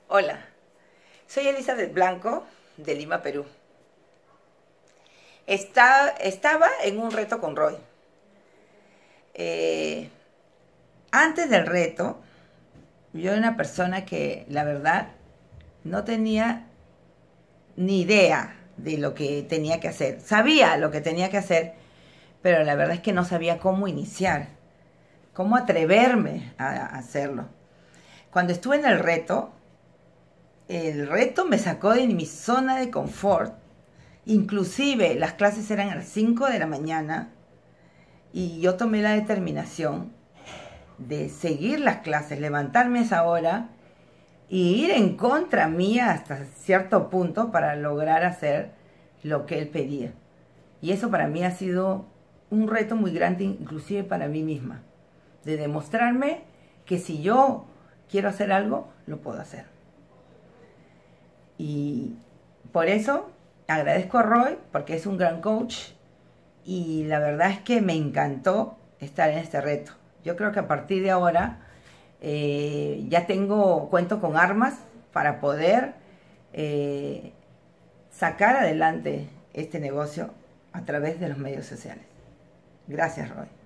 Hola, soy Elizabeth Blanco de Lima, Perú. Estaba en un reto con Roy. Eh, Antes del reto, yo era una persona que la verdad no tenía ni idea de lo que tenía que hacer. Sabía lo que tenía que hacer, pero la verdad es que no sabía cómo iniciar, cómo atreverme a hacerlo. Cuando estuve en el reto me sacó de mi zona de confort. Inclusive las clases eran a las 5 de la mañana y yo tomé la determinación de seguir las clases, levantarme a esa hora y ir en contra mía hasta cierto punto para lograr hacer lo que él pedía. Y eso para mí ha sido un reto muy grande, inclusive para mí misma, de demostrarme que si yo quiero hacer algo, lo puedo hacer. Y por eso agradezco a Roy, porque es un gran coach, y la verdad es que me encantó estar en este reto. Yo creo que a partir de ahora ya cuento con armas para poder eh, sacar adelante este negocio a través de los medios sociales. Gracias, Roy.